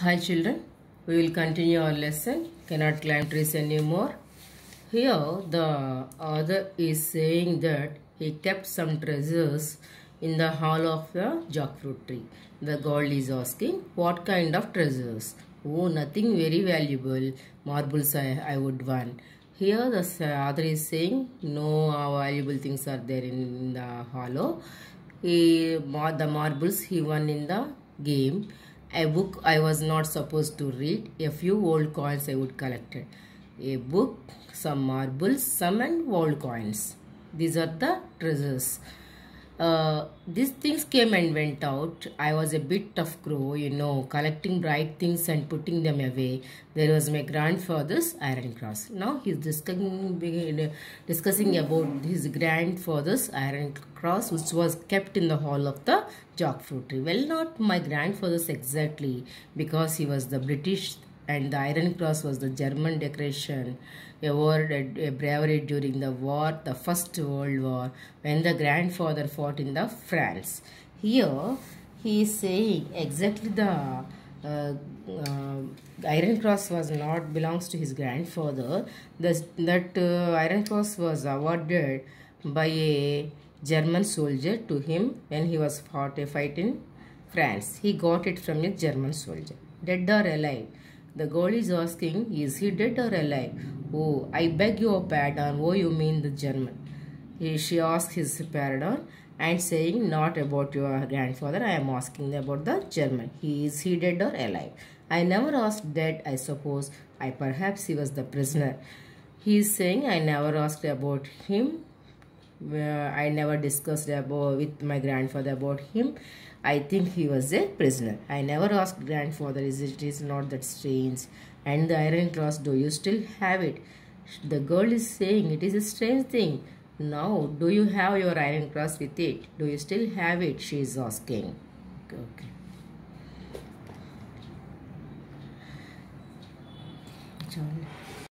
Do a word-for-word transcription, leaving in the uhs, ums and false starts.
Hi children, we will continue our lesson. Cannot climb trees anymore. Here the author is saying that he kept some treasures in the hall of the jackfruit tree. The girl is asking, what kind of treasures? Oh, nothing very valuable. Marbles I, I would want. Here the author is saying no valuable things are there in the hollow. He, the marbles he won in the game. A book I was not supposed to read. A few old coins I would collect. A book, some marbles, some and old coins. These are the treasures. Uh, these things came and went out. I was a bit of crow, you know, collecting bright things and putting them away. There was my grandfather's iron cross. Now he's discussing, discussing about his grandfather's iron cross, which was kept in the hall of the jackfruit tree. Well, not my grandfather's exactly, because he was the British and the iron cross was the German decoration awarded a bravery during the war, the First World War, when the grandfather fought in the France. Here he is saying exactly the uh, uh, iron cross was not belongs to his grandfather. This, that uh, iron cross was awarded by a German soldier to him when he was fought a fight in France. He got it from a German soldier. Dead or alive? The girl is asking, is he dead or alive? Oh, I beg your pardon. Oh, you mean the German. He, she asks his pardon and saying, not about your grandfather. I am asking about the German. He, is he dead or alive? I never asked dead, I suppose. I perhaps he was the prisoner. He is saying, I never asked about him. Uh, I never discussed about with my grandfather about him. I think he was a prisoner. I never asked grandfather, is it is not that strange? And the iron cross, do you still have it? The girl is saying it is a strange thing. Now, do you have your iron cross with it? Do you still have it? She is asking. Okay. Okay.